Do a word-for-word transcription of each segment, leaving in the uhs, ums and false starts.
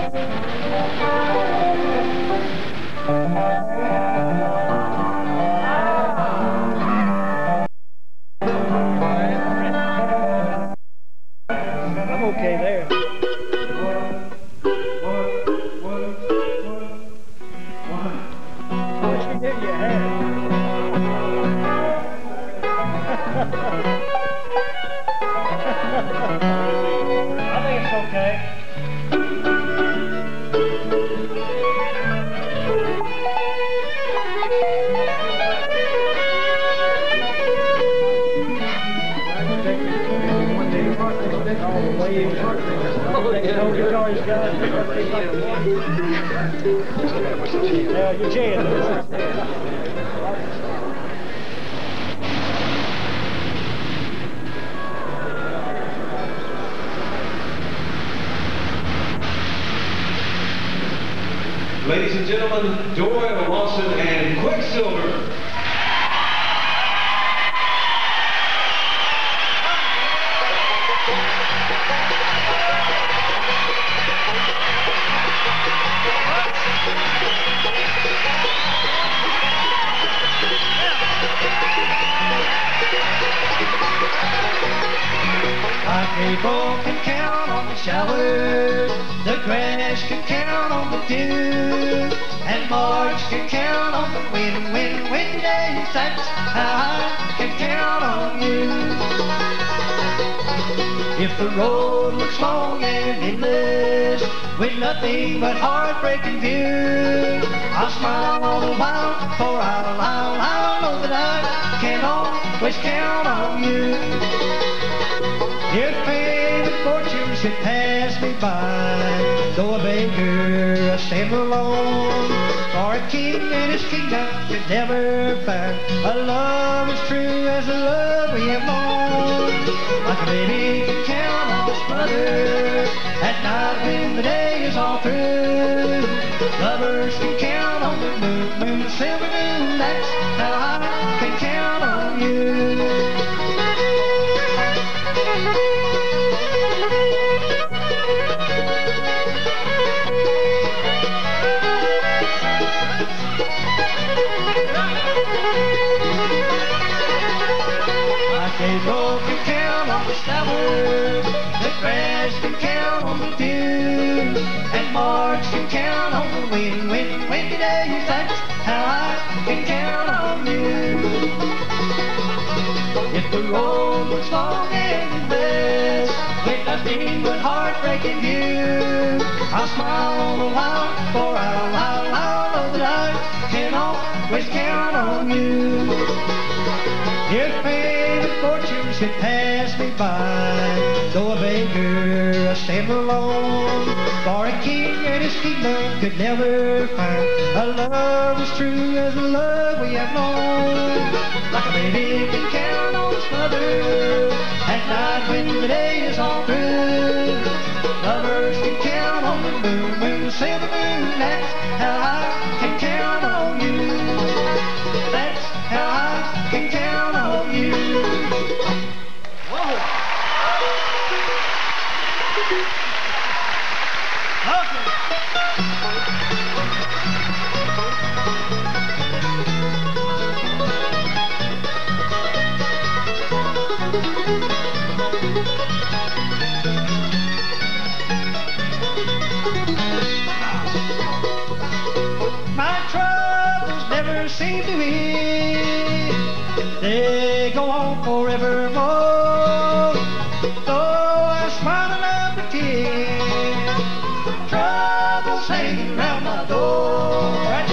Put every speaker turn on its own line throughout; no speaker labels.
I'm okay there. What you do to your hair? I think it's okay. Yeah, you're jaded.
Ladies and gentlemen, Doyle Lawson and Quicksilver.
My people can count on the showers, the grass can count on the dew, and March can count on the wind, wind, windy days. That's how I can count on you. If the road looks long and endless, with nothing but heartbreaking view, I'll smile all the while, for I'll, I'll, I'll know that I can always count on you. If fame and fortune should pass me by, though a beggar I stand alone, for a king and his kingdom could never find a love as true as the love we have known. Like a baby can count on his mother at night when the day is all through. Lovers can count on the moon, moon, the silver moon. That's how I can count on you. April can count on the showers, the grass can count on the dew, and March can count on the wind, wind, windy days. That's how I can count on you. If the road looks long and endless, with nothing but heartbreaking view, I'll smile all the while, for I'll, I'll, I'll know that I can always count on you. If fame and fortune should pass me by, though a beggar I stand alone, for a king and his kingdom could never find a love as true as the love we have known. Like a baby can count on his mother at night when the day is all through. Lovers can count on the moon, moon, the silver moon. That's how I can count on you. That's how I can count on you. Whoa. Okay. My troubles never seem to end. They go on forevermore. Though I smile and I pretend, troubles hanging round my door.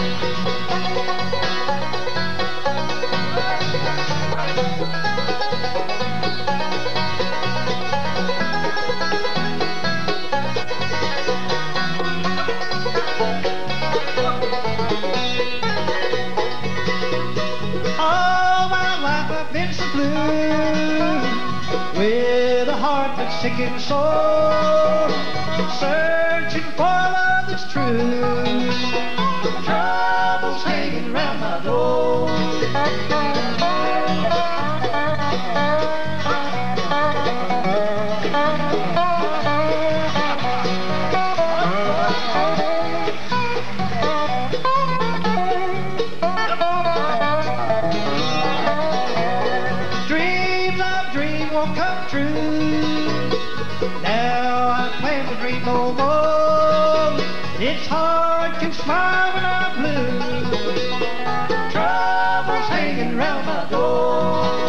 All my life I've been so blue, with a heart that's sick and sore, searching for love that's true. Troubles hanging round my door. It's hard to smile when I'm blue. Trouble's hanging round my door.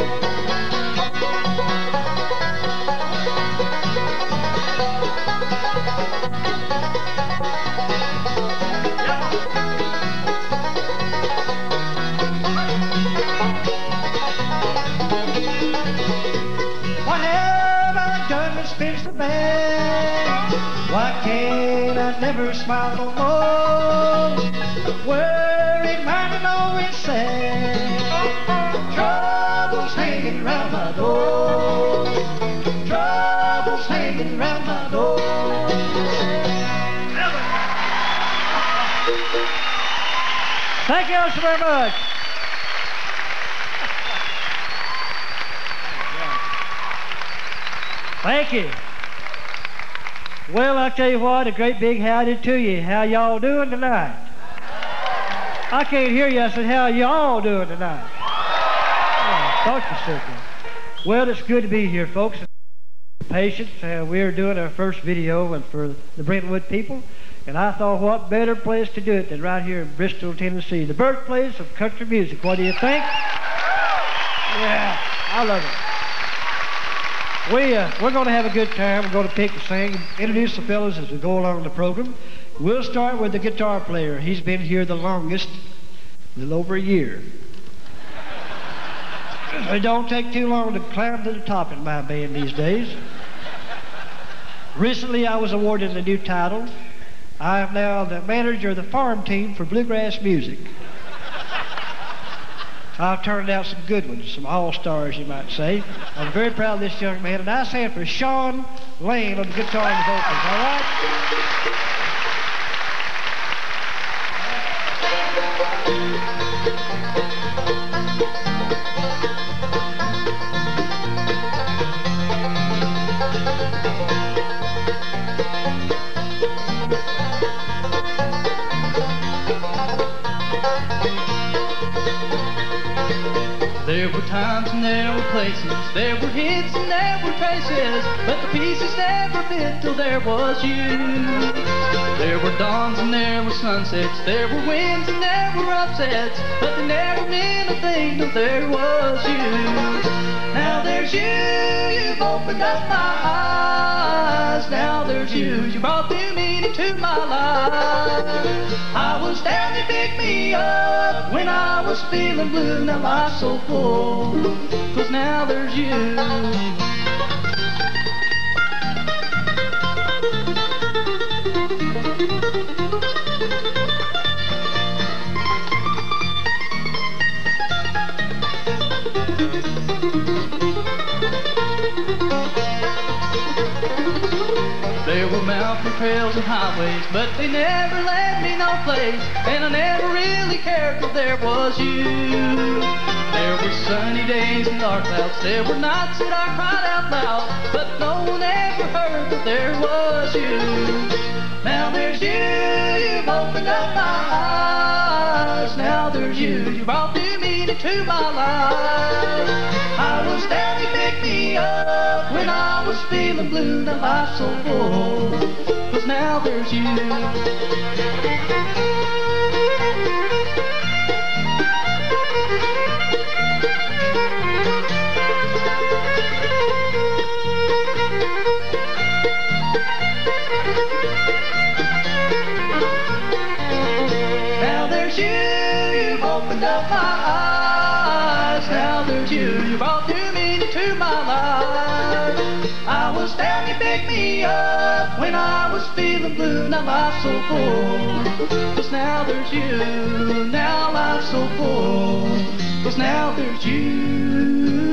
What have I done to spin the bag? Why can't I never smile no more? Worried mind and always sad. Trouble's hanging round my door. Trouble's hanging round my door.
Thank you so very much. Thank you. Well, I'll tell you what, a great big howdy to you. How y'all doing tonight? I can't hear you. I said, how y'all doing tonight? Oh, thought you said that. Well, it's good to be here, folks. Patience. Uh, we're doing our first video and for the Brentwood people, and I thought what better place to do it than right here in Bristol, Tennessee, the birthplace of country music. What do you think? Yeah, I love it. We, uh, we're going to have a good time. We're going to pick and sing and introduce the fellows as we go along the program. We'll start with the guitar player. He's been here the longest, a little over a year. It don't take too long to climb to the top in my band these days. Recently, I was awarded a new title. I am now the manager of the farm team for bluegrass music. I've turned out some good ones, some all-stars, you might say. I'm very proud of this young man, and I stand for Sean Lane on the guitar and vocals, all right?
There were times and there were places, there were hits and there were traces, but the pieces never fit till there was you. There were dawns and there were sunsets, there were wins and there were upsets, but they never meant a thing till there was you. Now there's you, you've opened up my eyes. Now there's you, you brought new meaning to my life. I was down, you picked me up when I was feeling blue. Now life's so full, 'cause now there's you. There were mountain trails and highways, but they never led me no place, and I never really cared till there was you. There were sunny days and dark clouds, there were nights that I cried out loud, but no one ever heard that there was you. Now there's you, you've opened up my eyes. Now there's you, you brought new meaning to my life. I was down, you picked me up when I was feeling blue. Now life's so full, 'cause now there's you. Now there's you, you've opened up my eyes. Now there's you, you brought new meaning to my life. I was down, you picked me up when I was feeling blue. Now life's so full, 'cause now there's you. Now life's so full, 'cause now there's you.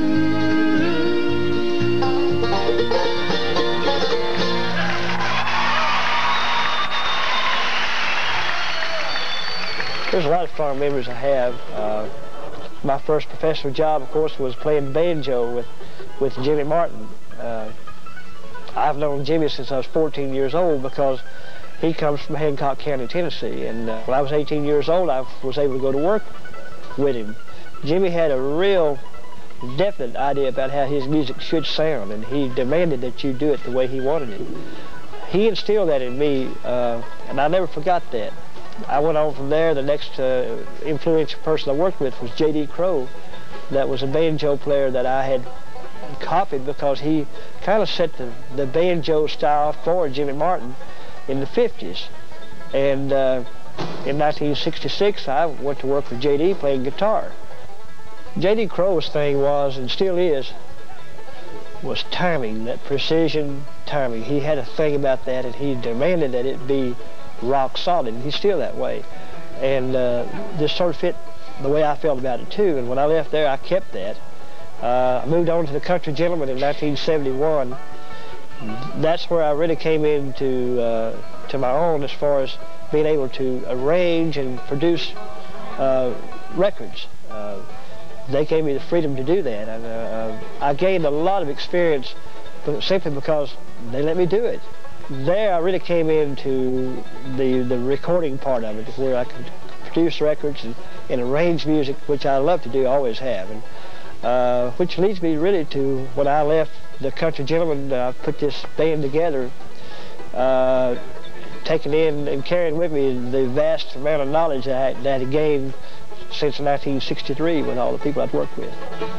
There's a lot of strong memories I have. Uh, my first professional job, of course, was playing banjo with, with Jimmy Martin. Uh, I've known Jimmy since I was fourteen years old because he comes from Hancock County, Tennessee. And uh, when I was eighteen years old, I was able to go to work with him. Jimmy had a real definite idea about how his music should sound, and he demanded that you do it the way he wanted it.
he instilled that in me, uh, and I never forgot that. I went on from there. The next uh, influential person I worked with was J D Crowe. That was a banjo player that I had copied because he kind of set the, the banjo style for Jimmy Martin in the fifties. And uh, in nineteen sixty-six, I went to work with J D playing guitar. J D Crowe's thing was, and still is, was timing, that precision timing. He had a thing about that, and he demanded that it be rock solid, and he's still that way. And uh, this sort of fit the way I felt about it too, and when I left there, I kept that. Uh, I moved on to the Country Gentleman in nineteen seventy-one. That's where I really came into uh, to my own as far as being able to arrange and produce uh, records. Uh, they gave me the freedom to do that, and uh, I gained a lot of experience simply because they let me do it. There I really came into the, the recording part of it, where I could produce records and, and arrange music, which I love to do, always have. And, uh, which leads me really to when I left the Country Gentleman, I uh, put this band together, uh, taking in and carrying with me the vast amount of knowledge that I, that I gained since nineteen sixty-three with all the people I've worked with.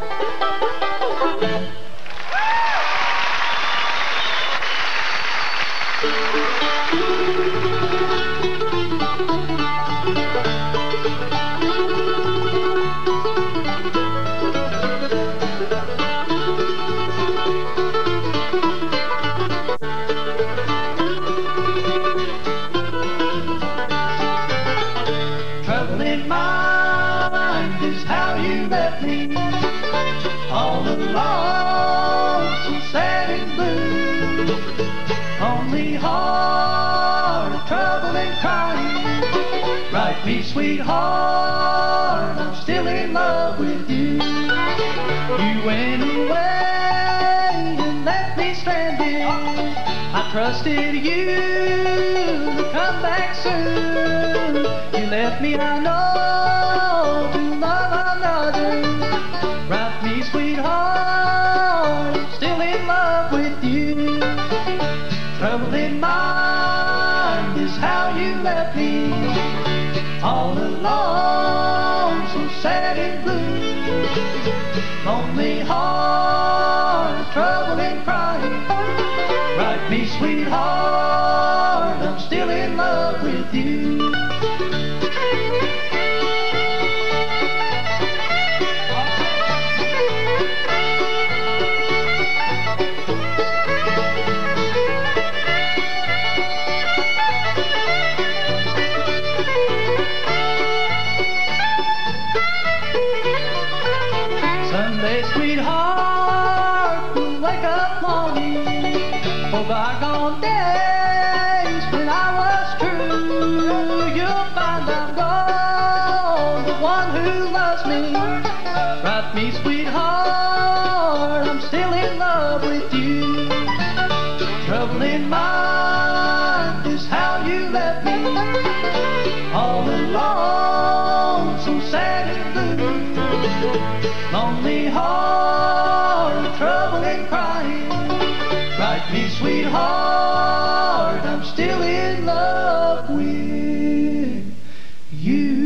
Trouble in mind is how you left me, all alone, so sad and blue. Only heart of trouble and crying. Write me, sweetheart, I'm still in love with you. You went away and left me stranded. I trusted you to come back soon. You left me, I know, to love another. Write me, sweetheart, I'm still in love with you. Trouble in mind is how you left me, all alone, so sad and blue. Lonely heart, trouble and crying. Write me, sweetheart, I'm still in love with you. Sunday, sweetheart, we'll wake up longing for bygone days when I was true. You'll find I'm gone, the one who loves me. Write me, sweetheart, I'm still in love with you. Trouble in mind is how you left me, all alone, so sad and blue. Lonely heart, trouble and crying. Write me, sweetheart, I'm still in love with you.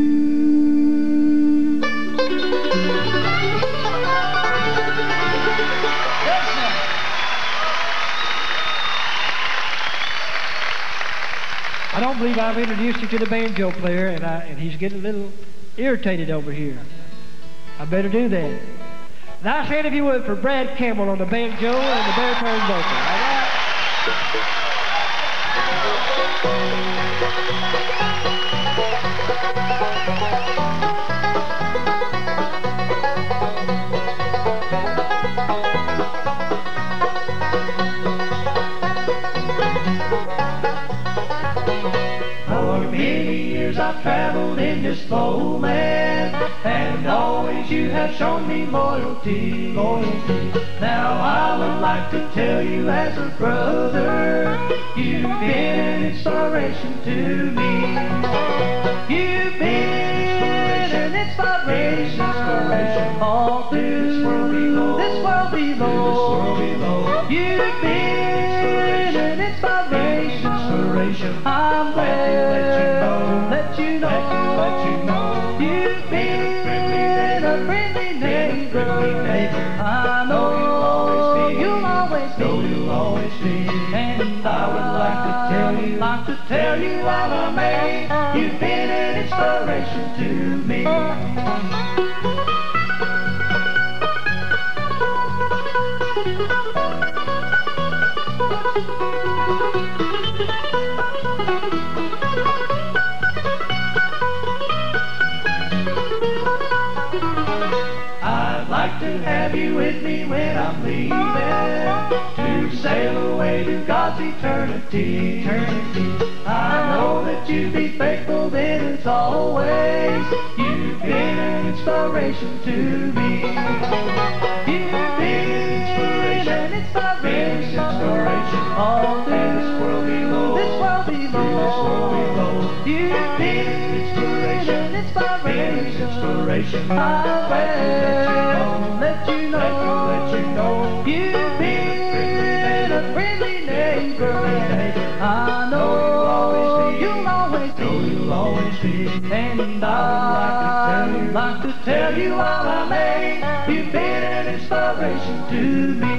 I don't believe I've introduced you to the banjo player, and, I, and he's getting a little irritated over here. I better do that. Now say it if you would for Brad Campbell on the banjo and the baritone vocal. All right?
For many years I've traveled in this slow land, and always you have shown me loyalty, loyalty. Now I would like to tell you as a brother, you've been an inspiration to me. You've been an inspiration, inspiration all through this world below. This world below. This world below. You've been an inspiration. made. You've been an inspiration to me. I'd like to have you with me when I'm leaving, to sail away to God's eternity. eternity. I know that you'd be faithful then as always. You've been an inspiration to me. You've been an inspiration, inspiration, inspiration. All through this world below, this world below, this world below. You've been an inspiration, inspiration, inspiration. I will let you know, let you know. You've been a friendly neighbor. I know you'll always be, you'll always be. And I'd like to tell you all I made. You've been an inspiration to me.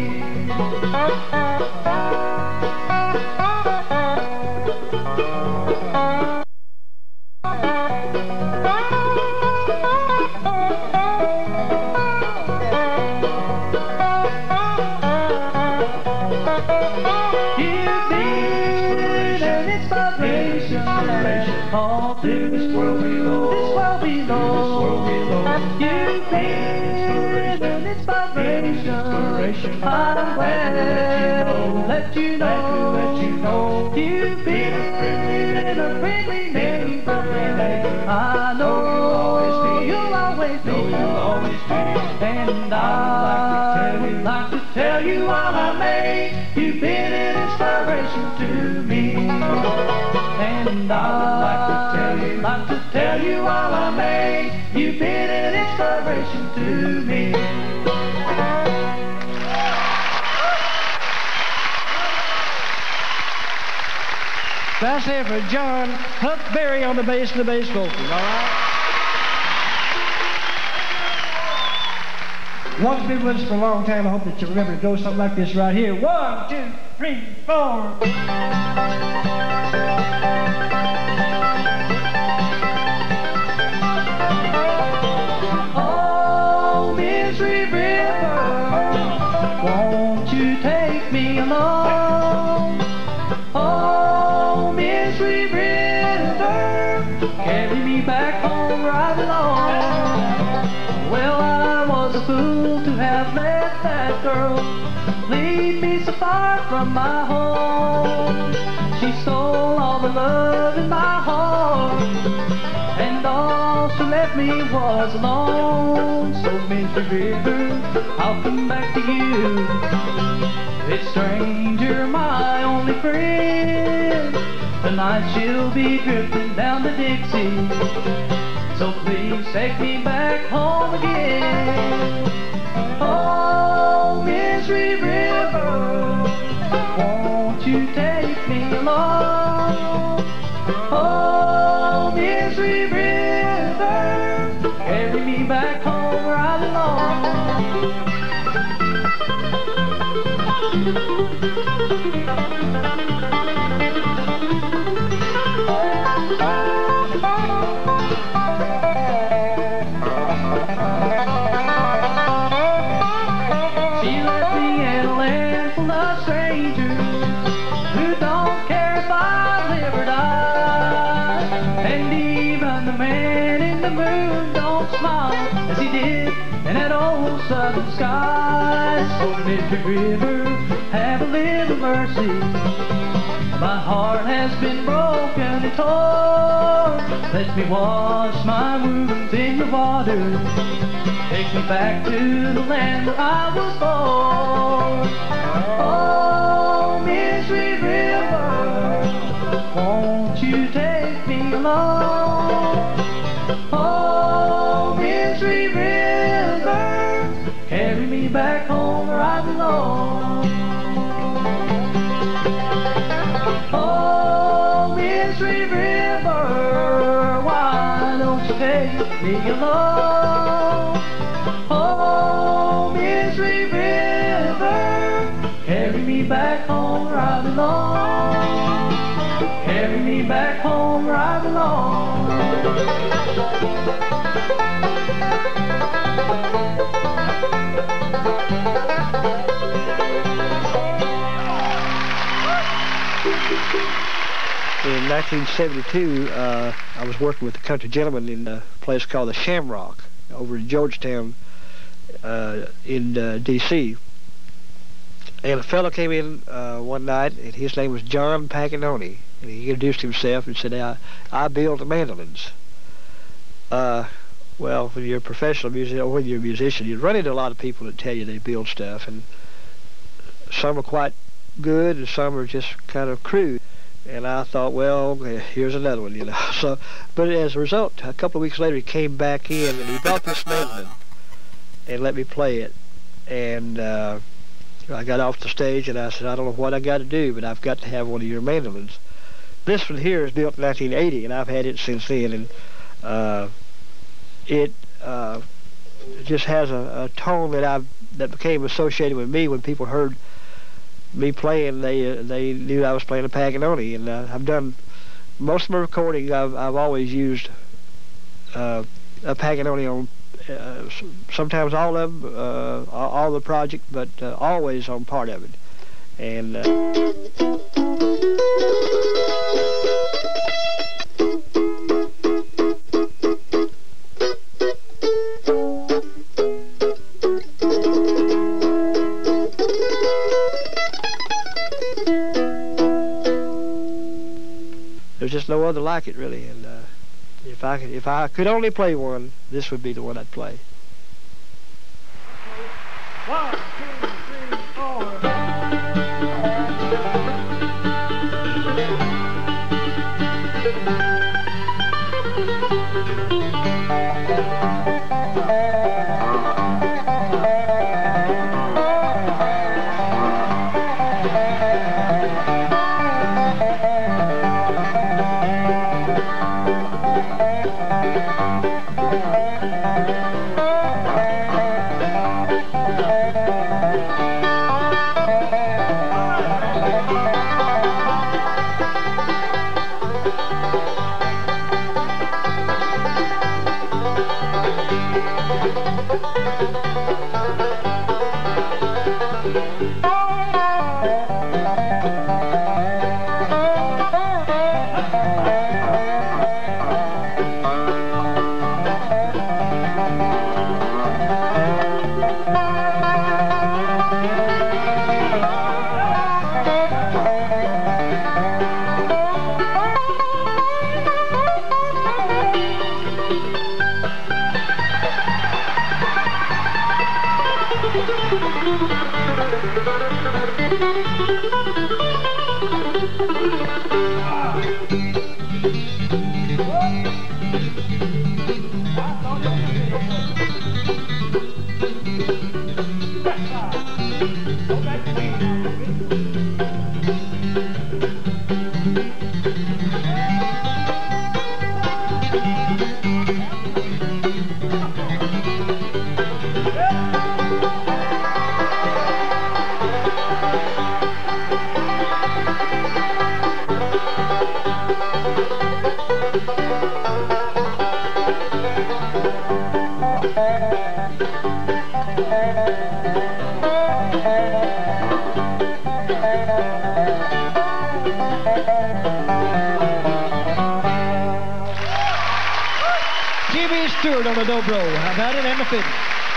You've been an inspiration, all through this world below, this world below, this world below. You've been an inspiration, I'm glad to let you know, let you know. You've been a friendly neighbor. I know you'll always be, you'll always be. And I'd like to tell you all I made. You've been an inspiration to me. And I'd like to tell you, like to tell you all I made. You've been an inspiration to me.
That's it for John Huck Berry on the bass and the bass vocals, all right? One's been with us for a long time. I hope that you remember to go something like this right here. One, two, three, four.
Oh, Misery River, won't you take me along? Oh, Misery River, carry me back home where I belong. Well, I was a fool to have let that girl leave me so far from my home. She stole all the love in my heart, and all she left me was alone. So Misery River, I'll come back to you. This stranger, my only friend, tonight she'll be drifting down to Dixie. So please take me back home again. Oh, Misery River, won't you take me along? Oh, Misery River, carry me back home where I belong. She left me in a land full of strangers who don't care if I live or die. And even the man in the moon don't smile as he did in that old southern sky. So Misery River, have a little mercy. My heart has been broken and torn. Let me wash my wounds in the water. Take me back to the land where I was born. Oh, Misery River, won't you take me along? Oh, Misery River, carry me back home where I belong. Oh, Misery River, why don't you take me along? Oh, Misery River, carry me back home where I belong. Carry me back home where I belong. along.
In nineteen seventy-two, uh, I was working with a country gentleman in a place called the Shamrock over in Georgetown uh, in uh, D C And a fellow came in uh, one night, and his name was John Paganoni. And he introduced himself and said, I, I build mandolins. Uh, well, when you're a professional musician, or when you're a musician, you run into a lot of people that tell you they build stuff, and some are quite good, and some are just kind of crude. And I thought, well, here's another one, you know. So, but as a result, a couple of weeks later, he came back in, and he brought this mandolin and let me play it. And uh, I got off the stage, and I said, I don't know what I got to do, but I've got to have one of your mandolins. This one here is built in nineteen eighty, and I've had it since then, and uh, it uh, just has a, a tone that I've that became associated with me. When people heard me playing, they uh, they knew I was playing a Paganoni, and uh, I've done most of my recording. I've I've always used uh, a Paganoni on uh, sometimes all of them, uh, all, all the project, but uh, always on part of it, and. Uh, There's just no other like it, really, and uh, if I could, if I could only play one, this would be the one I'd play.
One, two, three, four. Stewart on the dobro. How about it? And the fiddle.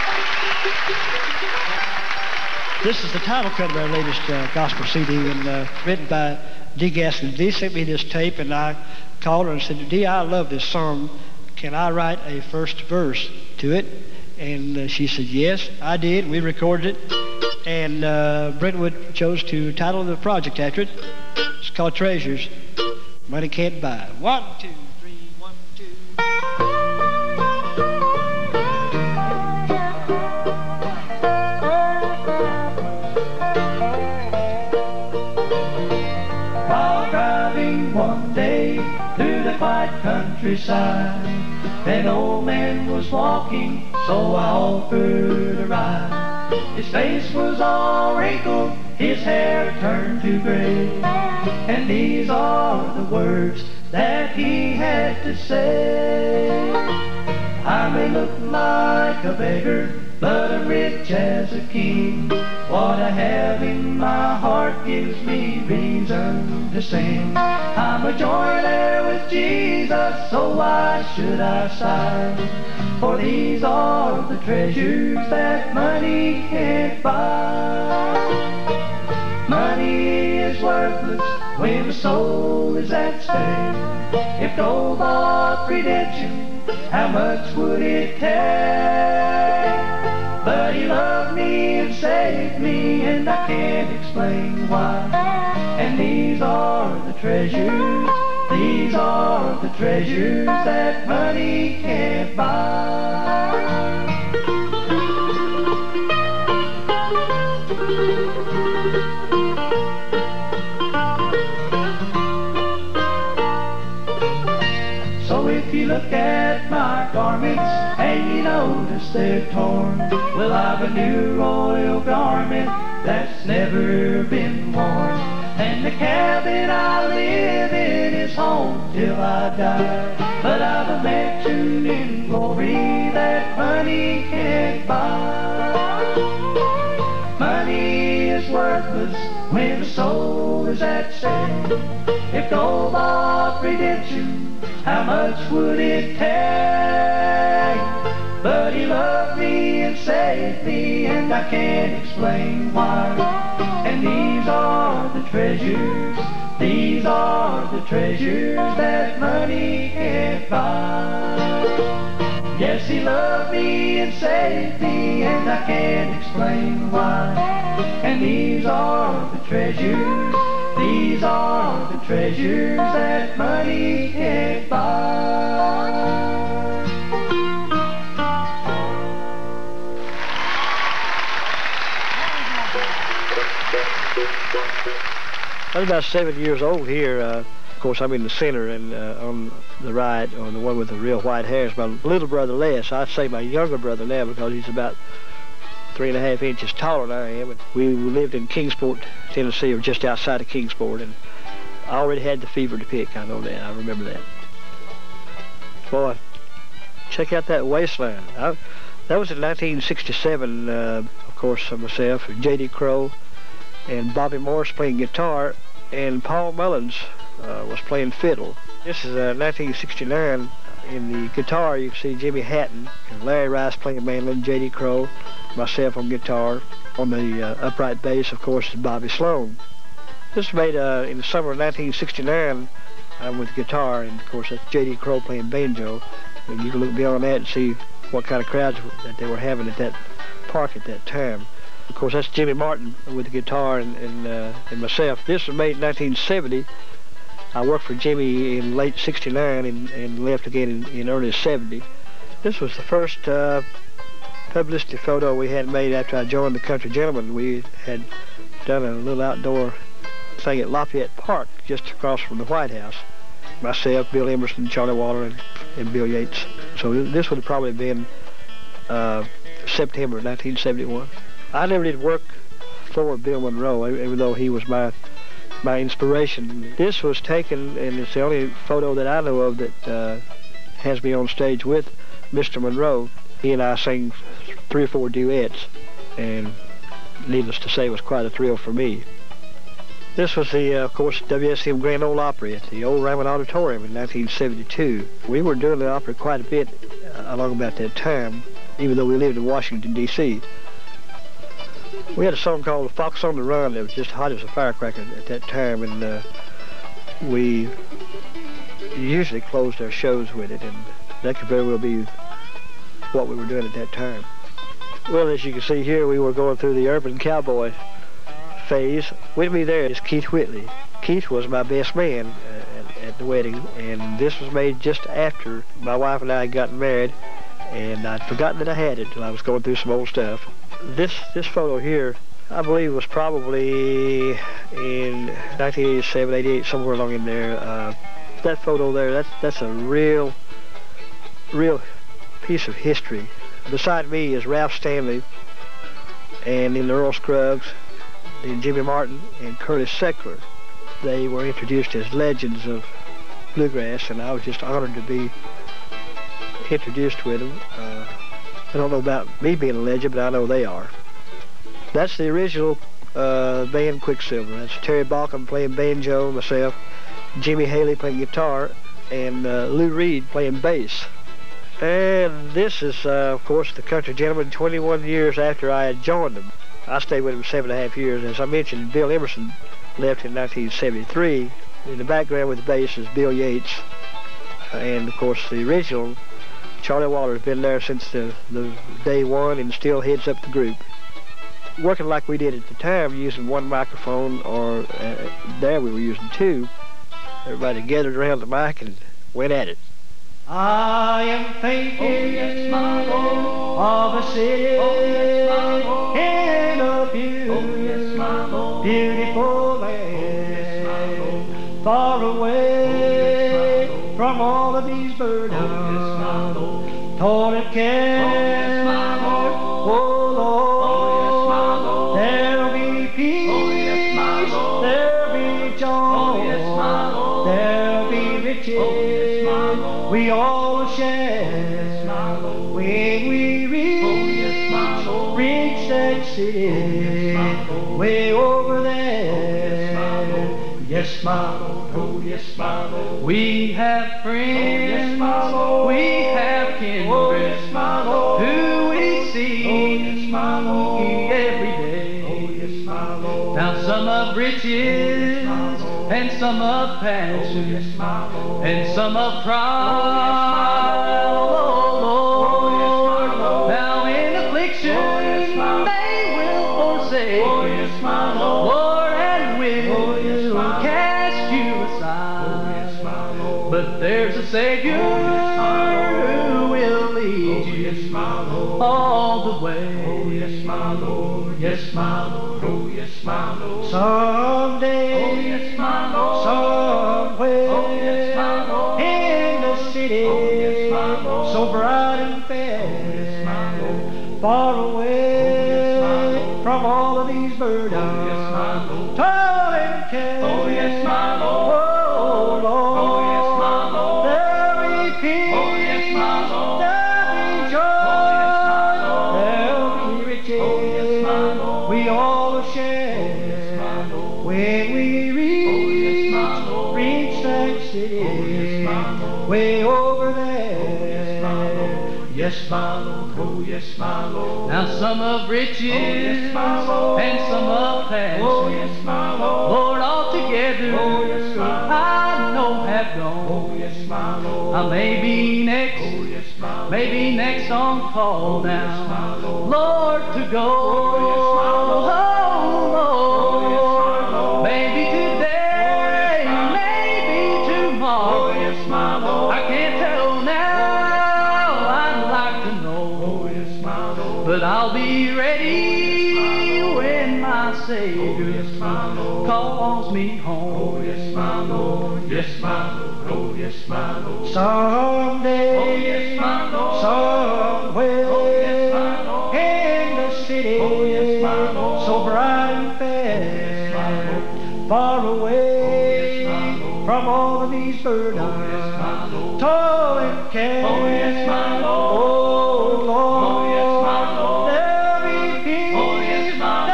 This is the title cut of our latest uh, gospel C D, and uh, written by Dee Gaskin. Dee sent me this tape, and I called her and said, Dee, I love this song. Can I write a first verse to it? And uh, she said, yes, I did. We recorded it, and uh, Brentwood chose to title the project after it. It's called Treasures. Money Can't Buy. One, two, three, one, two.
While driving one day through the quiet countryside, an old man was walking, so I offered a ride. His face was all wrinkled, his hair turned to gray, and these are the words that he had to say. I may look like a beggar, but I'm rich as a king. What I have in my heart gives me reason to sing. I'm a joint heir with Jesus, so why should I sigh? For these are the treasures that money can't buy. Money is worthless when the soul is at stake. If gold bought redemption, how much would it take? But he loved me and saved me, and I can't explain why. And these are the treasures, these are the treasures that money can't buy. So if you look at my garments and you notice they're torn, well, I've a new royal garment that's never been worn. And the cabin I live in is home till I die. But I've a mansion in glory that money can't buy. Money is worthless when the soul is at stake. If gold bought redemption, how much would it take? But he loved me and saved me, and I can't explain why. And these are the treasures, these are the treasures that money can't buy. Yes, he loved me and saved me, and I can't explain why. And these are the treasures, these are the treasures that money can't buy.
I was about seven years old here. Uh, of course, I'm in the center, and uh, on the right, on the one with the real white hair, is my little brother Les. I'd say my younger brother now because he's about three and a half inches taller than I am. And we lived in Kingsport, Tennessee, or just outside of Kingsport, and I already had the fever to pick. I know that. I remember that. Boy, check out that waistline. I, that was in nineteen sixty-seven, uh, of course, myself, J D Crowe, and Bobby Morris playing guitar, and Paul Mullins uh, was playing fiddle. This is uh, nineteen sixty-nine. In the guitar, you can see Jimmy Hatton and Larry Rice playing mandolin, J D Crowe, myself on guitar. On the uh, upright bass, of course, is Bobby Sloan. This was made uh, in the summer of nineteen sixty-nine uh, with guitar, and of course, that's J D Crowe playing banjo. And you can look beyond that and see what kind of crowds that they were having at that park at that time. Of course, that's Jimmy Martin with the guitar and, and, uh, and myself. This was made in nineteen seventy. I worked for Jimmy in late sixty-nine and, and left again in, in early seventy. This was the first uh, publicity photo we had made after I joined the Country Gentlemen. We had done a little outdoor thing at Lafayette Park, just across from the White House. Myself, Bill Emerson, Charlie Waller, and, and Bill Yates. So this would have probably been uh, September nineteen seventy-one. I never did work for Bill Monroe, even though he was my my inspiration. This was taken, and it's the only photo that I know of that uh, has me on stage with Mister Monroe. He and I sang three or four duets, and needless to say, it was quite a thrill for me. This was the, uh, of course, W S M Grand Ole Opry at the old Raymond Auditorium in nineteen seventy-two. We were doing the opera quite a bit uh, along about that time, even though we lived in Washington, D C We had a song called Fox on the Run that was just hot as a firecracker at that time, and uh, we usually closed our shows with it, and that could very well be what we were doing at that time. Well, as you can see here, we were going through the urban cowboy phase. With me there is Keith Whitley. Keith was my best man uh, at, at the wedding, and this was made just after my wife and I had gotten married, and I'd forgotten that I had it until I was going through some old stuff. This this photo here, I believe, was probably in nineteen eighty-seven, eighty-eight, somewhere along in there. Uh, that photo there, that's that's a real, real piece of history. Beside me is Ralph Stanley, and in the Earl Scruggs, then Jimmy Martin and Curtis Seckler. They were introduced as legends of bluegrass, and I was just honored to be introduced with them. Uh, I don't know about me being a legend, but I know they are. That's the original uh, band Quicksilver. That's Terry Balcom playing banjo, myself, Jimmy Haley playing guitar, and uh, Lou Reed playing bass. And this is, uh, of course, the Country Gentleman twenty-one years after I had joined them. I stayed with them seven and a half years. As I mentioned, Bill Emerson left in nineteen seventy-three. In the background with the bass is Bill Yates. And, of course, the original, Charlie Waller, has been there since the, the day one and still heads up the group. Working like we did at the time, using one microphone, or uh, there we were using two. Everybody gathered around the mic and went at it.
I am thinking oh, yes, my Lord, of a city oh, yes, my Lord, in a beautiful, oh, yes, my Lord, beautiful land, oh, yes, my Lord, far away oh, yes, my Lord, from all of these burdens, oh, yes, my Lord, toil and care, oh, yes, my Lord, oh, Lord, oh, yes, my Lord, there'll be peace, oh, yes, my Lord, there'll be joy, oh, yes, my Lord, there'll be riches, oh, yes, my Lord, we all share oh, yes, my Lord, when we reach, oh, yes, my Lord, reach that city oh, yes, my Lord, way over there. Oh, yes, my Lord, oh, yes, my Lord, we have friends, oh, yes, my Lord, we have kindred, oh, yes, my Lord, who we see oh, yes, my Lord, every day. Oh, yes, my Lord, now some of riches and some of passion, oh, yes, my Lord, and some of pride, oh, Lord, oh, yes, Lord. Now in affliction oh, yes, they will forsake, oh, yes, my Lord, Lord, and will oh, yes, cast you aside, oh, yes, my Lord. But there's a Savior oh, yes, who will lead oh, you yes, my Lord, all the way. Oh, yes, my Lord, yes, my Lord, oh, yes, my Lord. Someday, oh, yes, my Lord, somewhere, oh, yes, my Lord, in the city, oh, yes, my Lord, so bright and fair, oh, yes, my Lord, far away oh, yes, my Lord, from all of these burdens, oh, yes, my Lord, toil and care, oh, yes, my Lord, oh, Lord, oh, yes, my Lord, there'll be peace, oh, yes, my Lord, there'll be joy, oh, yes, my Lord, there'll be riches, oh, yes, my Lord, we all share, oh, yes, my Lord, when we reach, oh, yes, my Lord, reach that city, oh, yes, my Lord, way over there. Oh, yes, my Lord, yes, my Lord, oh, yes, my Lord. Now some of riches, oh, yes, my Lord, and some of passion, oh, yes, my Lord, Lord, all together, oh, yes, my Lord, I know have gone, oh, yes, my Lord, I may be next, oh, yes, my Lord, maybe next on call oh, down, yes, my Lord, Lord, to go, oh, yes, my Lord, oh, Lord, oh, yes, my Lord, maybe today, oh, yes, maybe tomorrow, oh, yes, my Lord, I can't tell now, I'd like to know, oh, yes, my Lord, but I'll be ready when my Savior oh, yes, my Lord, calls me home. Oh, yes, my Lord, yes, my Lord, oh, yes, my Lord. Someday, oh, yes, my Lord, somewhere, oh, yes, my Lord, in the city, oh, yes, my Lord, so bright and fair, oh, yes, my Lord, far away oh, yes, my Lord, from all of these burdens, oh, yes, my Lord, toil and care, oh, yes, my Lord, oh, Lord, oh, yes, my Lord, there'll be peace, oh, yes, my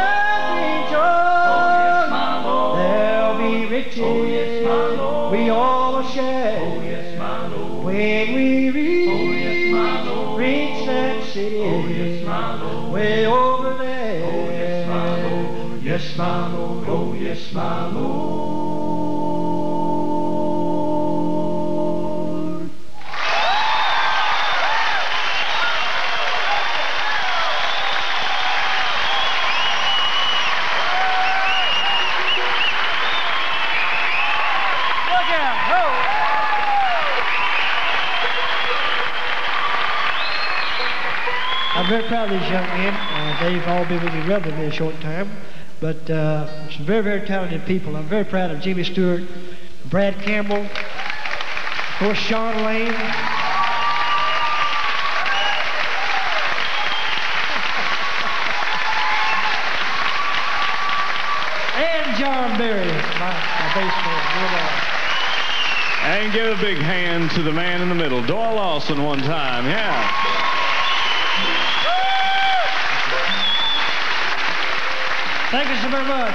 Lord, there'll be joy, oh, yes, my Lord, there'll be riches, oh, yes, my Lord, we all share, oh, yes, my Lord, when we reach, oh, yes, my Lord, reach that city, oh, yes, my Lord, way over there, oh, yes, my Lord, yes, my Lord, oh, yes, my Lord.
I'm very proud of these young men. Uh, they've all been with me relatively a short time, but uh, some very, very talented people. I'm very proud of Jimmy Stewart, Brad Campbell, of course, Sean Lane. and John Berry, my, my bass player.
And
And give a big hand to the man in the middle, Doyle Lawson, one time. Yeah.
Thank you so very much.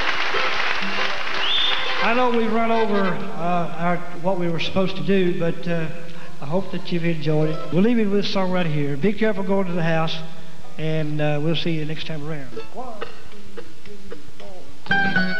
I know we run over uh, our, what we were supposed to do, but uh, I hope that you've enjoyed it. We'll leave you with this song right here. Be careful going to the house, and uh, we'll see you next time around. One, two, three, four.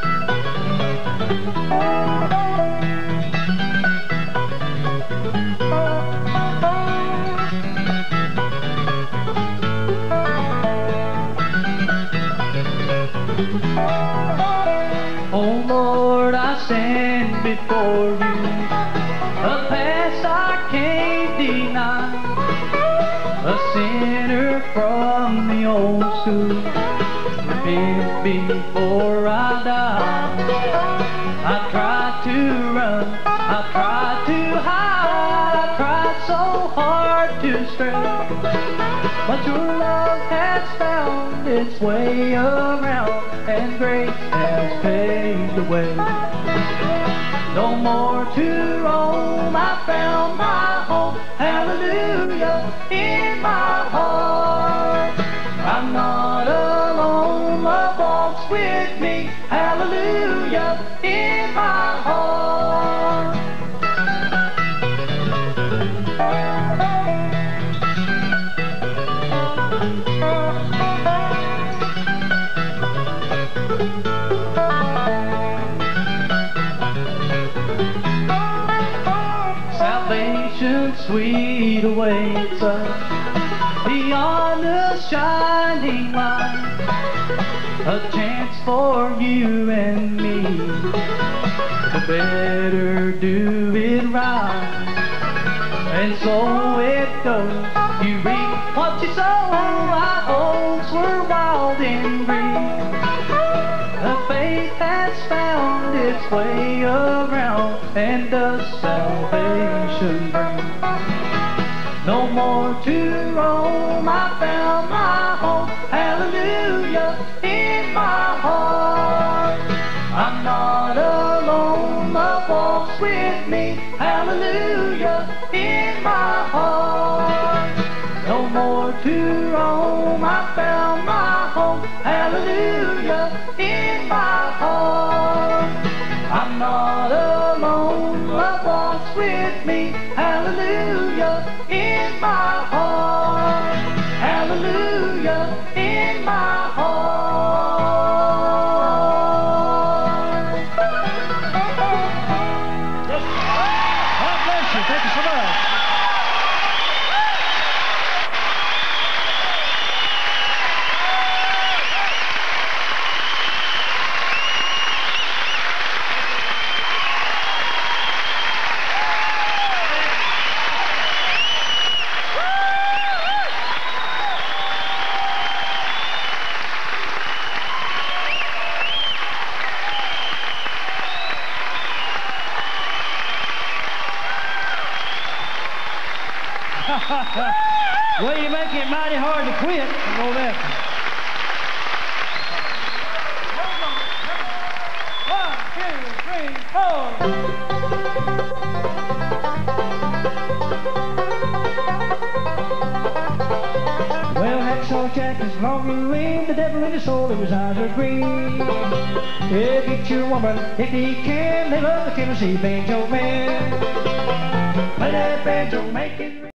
Oh Lord, I stand before you, a past I can't deny, a sinner from the old school. Repent before I die. I tried to run, I tried to hide, I tried so hard to stray, but your love has found its way around, and grace has paved the way. No more to roam, I found my home, hallelujah, in my heart. I'm not alone, love walks with me, hallelujah, in my heart. Salvation sweet awaits us beyond the shining light, a chance for you and me to better do it right. And so it goes, you reap what you sow. Our hopes were wild and green, the faith has found its way around, and does salvation bring. No more to roam, I found my home, hallelujah, in my heart. I'm not alone, love walks with me, hallelujah, in my heart. No more to roam, I found my home, hallelujah, in my heart. I'm not alone, love walks with me, hallelujah, in my heart, hallelujah, in my heart.
God bless you. Thank you so much. Well, you make it mighty hard to quit. I know that. One, two, three, four. Well, Hacksaw Jack is longer in the devil in his soul, his eyes are green. He'll get your woman if he can. They love the Tennessee banjo man. Play that banjo, make it ring.